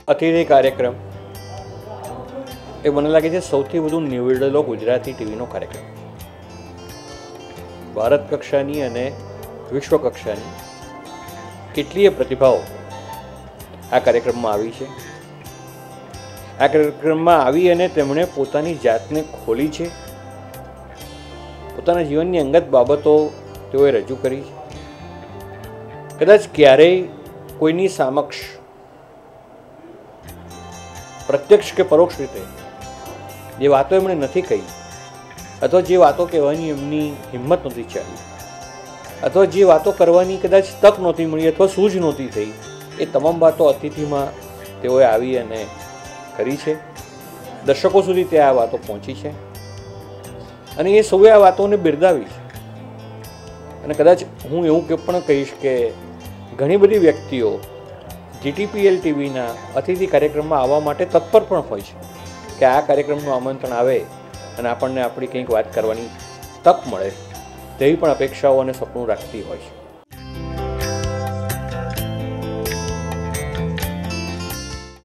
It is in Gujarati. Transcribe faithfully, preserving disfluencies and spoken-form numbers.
અતિથિ કાર્યક્રમ એ મને લાગે છે સૌથી વધુ નિવડેલો ગુજરાતી ટીવીનો કાર્યક્રમ. ભારત કક્ષાની અને વિશ્વ કક્ષાની કેટલીય પ્રતિભાઓ આ કાર્યક્રમમાં આવી છે. આ કાર્યક્રમમાં આવી અને તેમણે પોતાની જાતને ખોલી છે, પોતાના જીવનની અંગત બાબતો તેઓએ રજૂ કરી છે. કદાચ ક્યારેય કોઈની સમક્ષ પ્રત્યક્ષ કે પરોક્ષ રીતે જે વાતો એમણે નથી કહી, અથવા જે વાતો કહેવાની એમની હિંમત નહોતી ચાલી, અથવા જે વાતો કરવાની કદાચ તક નહોતી મળી અથવા સૂઝ નહોતી થઈ, એ તમામ વાતો અતિથિમાં તેઓએ આવી અને કરી છે. દર્શકો સુધી તે આ વાતો પહોંચી છે અને એ સૌએ આ વાતોને બિરદાવી છે. અને કદાચ હું એવું કે પણ કહીશ કે ઘણી બધી વ્યક્તિઓ જીટીપીએલ ટીવીના અતિથિ કાર્યક્રમમાં આવવા માટે તત્પર પણ હોય છે કે આ કાર્યક્રમનું આમંત્રણ આવે અને આપણને આપણી કંઈક વાત કરવાની તક મળે, તેવી પણ અપેક્ષાઓ અને સપનું રાખતી હોય છે.